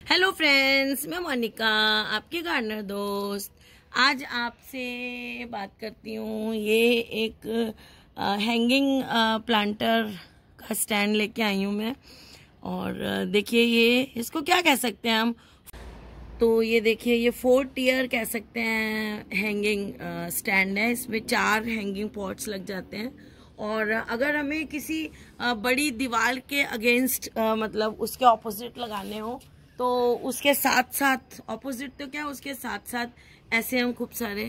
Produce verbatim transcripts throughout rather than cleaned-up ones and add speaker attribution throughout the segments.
Speaker 1: Hello friends, मैं मोनिका, आपकी gardener दोस्त। आज आपसे बात करती हूँ। ये एक हैंगिंग प्लांटर का स्टैंड लेके आई हूँ मैं। और देखिए, ये इसको क्या कह सकते हैं हम, तो ये देखिए, ये फोर टियर कह सकते हैं हैंगिंग स्टैंड है। इसमें चार हैंगिंग पॉट्स लग जाते हैं। और अगर हमें किसी बड़ी दीवार के अगेंस्ट मतलब उसके ऑपोजिट लगाने हो तो उसके साथ साथ, ऑपोजिट तो क्या, उसके साथ साथ ऐसे हम खूब सारे।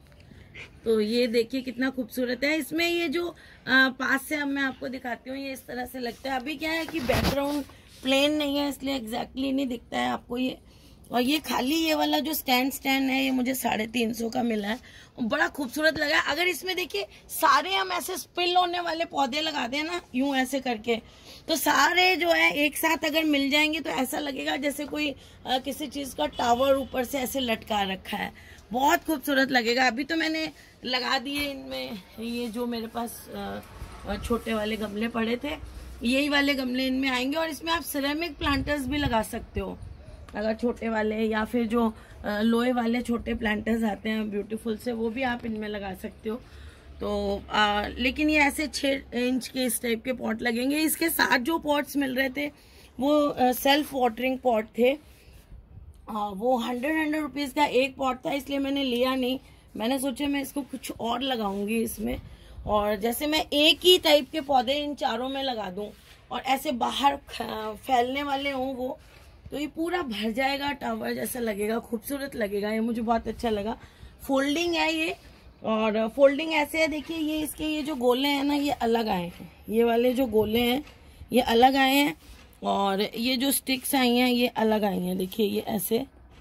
Speaker 1: तो ये देखिए कितना खूबसूरत है। इसमें ये जो आ, पास से अब मैं आपको दिखाती हूँ, ये इस तरह से लगता है। अभी क्या है कि बैकग्राउंड प्लेन नहीं है, इसलिए एग्जैक्टली नहीं दिखता है आपको ये। और ये खाली ये वाला जो स्टैंड स्टैंड है, ये मुझे साढ़े तीन सौ का मिला है और बड़ा खूबसूरत लगा। अगर इसमें देखिए सारे हम ऐसे स्पिल होने वाले पौधे लगा दें ना, यूं ऐसे करके, तो सारे जो है एक साथ अगर मिल जाएंगे तो ऐसा लगेगा जैसे कोई आ, किसी चीज का टावर ऊपर से ऐसे लटका रखा है। बहुत खूबसूरत लगेगा। अभी तो मैंने लगा दिए इनमें, ये जो मेरे पास आ, छोटे वाले गमले पड़े थे, यही वाले गमले इनमें आएंगे। और इसमें आप सिरेमिक प्लांटर्स भी लगा सकते हो, अगर छोटे वाले, या फिर जो लोहे वाले छोटे प्लांटर्स आते हैं ब्यूटीफुल से, वो भी आप इनमें लगा सकते हो। तो आ, लेकिन ये ऐसे छः इंच के इस टाइप के पॉट लगेंगे। इसके साथ जो पॉट्स मिल रहे थे वो आ, सेल्फ वाटरिंग पॉट थे। आ, वो हंड्रेड हंड्रेड रुपीज़ का एक पॉट था, इसलिए मैंने लिया नहीं। मैंने सोचा मैं इसको कुछ और लगाऊंगी इसमें। और जैसे मैं एक ही टाइप के पौधे इन चारों में लगा दूं और ऐसे बाहर फैलने वाले हों वो, तो ये पूरा भर जाएगा, टावर जैसा लगेगा, खूबसूरत लगेगा। ये मुझे बहुत अच्छा लगा। फोल्डिंग है ये, और फोल्डिंग ऐसे है, देखिए ये इसके ये जो गोले हैं ना, ये अलग आए हैं। ये वाले जो गोले हैं ये अलग आए हैं, और ये जो स्टिक्स आई हैं ये अलग आई हैं। देखिए ये ऐसे,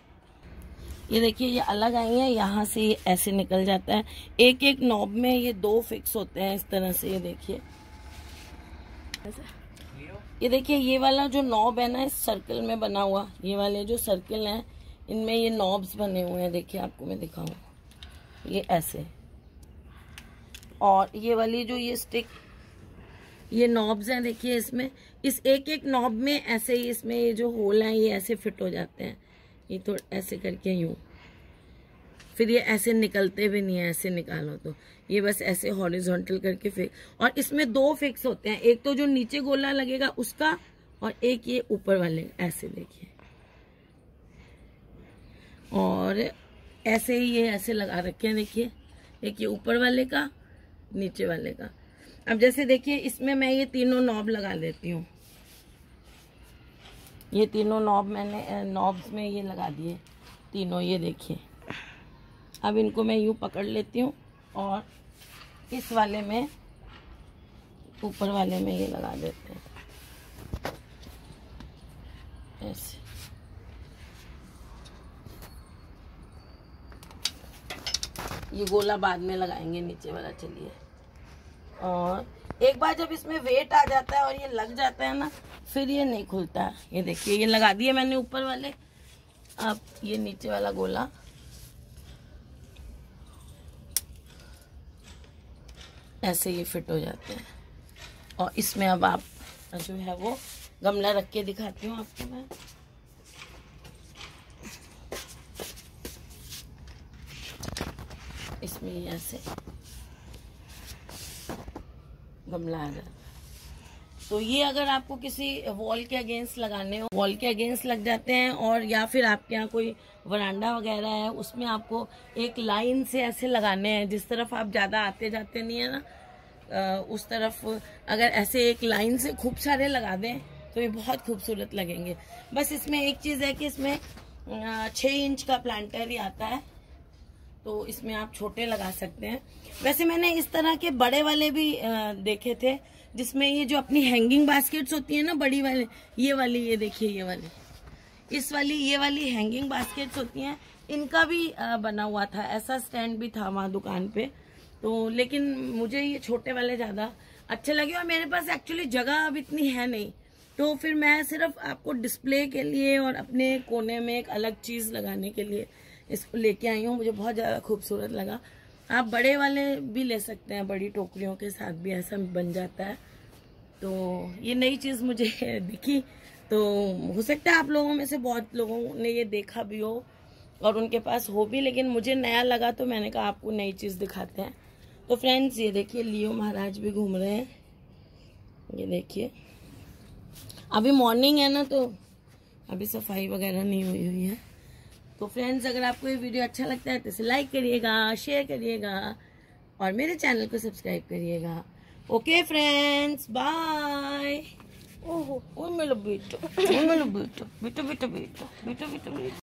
Speaker 1: ये देखिए ये अलग आई हैं। यहाँ से ये ऐसे निकल जाता है। एक एक नॉब में ये दो फिक्स होते हैं इस तरह से। ये देखिए, ये देखिए ये वाला जो नॉब है ना, इस सर्कल में बना हुआ, ये वाले जो सर्कल हैं इनमें ये नॉब्स बने हुए हैं। देखिए आपको मैं दिखाऊं, ये ऐसे। और ये वाली जो ये स्टिक, ये नॉब्स हैं, देखिए इसमें, इस एक एक नॉब में ऐसे ही इसमें ये जो होल हैं ये ऐसे फिट हो जाते हैं। ये तो ऐसे करके यूं, फिर ये ऐसे निकलते भी नहीं है। ऐसे निकालो तो ये बस ऐसे हॉरिजॉन्टल करके फिक्स। और इसमें दो फिक्स होते हैं, एक तो जो नीचे गोला लगेगा उसका, और एक ये ऊपर वाले, ऐसे देखिए। और ऐसे ही ये ऐसे लगा रखे हैं, देखिए, एक ये ऊपर वाले का, नीचे वाले का। अब जैसे देखिए इसमें मैं ये तीनों नॉब लगा लेती हूँ। ये तीनों नॉब मैंने नॉब्स में ये लगा दिए तीनों, ये देखिए। अब इनको मैं यूं पकड़ लेती हूँ और इस वाले में, ऊपर वाले में ये लगा देते हैं ऐसे। ये गोला बाद में लगाएंगे नीचे वाला। चलिए, और एक बार जब इसमें वेट आ जाता है और ये लग जाता है ना, फिर ये नहीं खुलता है। ये देखिए ये लगा दिए मैंने ऊपर वाले। अब ये नीचे वाला गोला ऐसे ये फिट हो जाते हैं। और इसमें अब आप जो है वो गमला रख के दिखाती हूँ आपको मैं। इसमें ये ऐसे गमला आ जाता है। तो ये अगर आपको किसी वॉल के अगेंस्ट लगाने हो, वॉल के अगेंस्ट लग जाते हैं। और या फिर आपके यहाँ कोई वरांडा वगैरह है, उसमें आपको एक लाइन से ऐसे लगाने हैं, जिस तरफ आप ज़्यादा आते जाते नहीं है ना, आ, उस तरफ अगर ऐसे एक लाइन से खूब सारे लगा दें तो ये बहुत खूबसूरत लगेंगे। बस इसमें एक चीज़ है कि इसमें छः इंच का प्लांटर ही आता है, तो इसमें आप छोटे लगा सकते हैं। वैसे मैंने इस तरह के बड़े वाले भी आ, देखे थे, जिसमें ये जो अपनी हैंगिंग बास्केट्स होती है ना, बड़ी वाले, ये वाली, ये देखिए ये वाली, इस वाली, ये वाली हैंगिंग बास्केट्स होती हैं, इनका भी आ, बना हुआ था। ऐसा स्टैंड भी था वहाँ दुकान पे। तो लेकिन मुझे ये छोटे वाले ज़्यादा अच्छे लगे, और मेरे पास एक्चुअली जगह अब इतनी है नहीं, तो फिर मैं सिर्फ आपको डिस्प्ले के लिए और अपने कोने में एक अलग चीज़ लगाने के लिए इसको लेके आई हूँ। मुझे बहुत ज़्यादा खूबसूरत लगा। आप बड़े वाले भी ले सकते हैं, बड़ी टोकरियों के साथ भी ऐसा बन जाता है। तो ये नई चीज़ मुझे दिखी तो हो सकता है आप लोगों में से बहुत लोगों ने ये देखा भी हो और उनके पास हो भी, लेकिन मुझे नया लगा तो मैंने कहा आपको नई चीज़ दिखाते हैं। तो फ्रेंड्स ये देखिए लियो महाराज भी घूम रहे हैं, ये देखिए। अभी मॉर्निंग है ना, तो अभी सफाई वगैरह नहीं हुई हुई है। तो फ्रेंड्स अगर आपको ये वीडियो अच्छा लगता है तो इसे लाइक करिएगा, शेयर करिएगा और मेरे चैनल को सब्सक्राइब करिएगा। Okay friends, bye. ओहो, ओ मेरा बेटा, ओ मेरा बेटा, बेटा बेटा बेटा बेटा बेटा बेटा।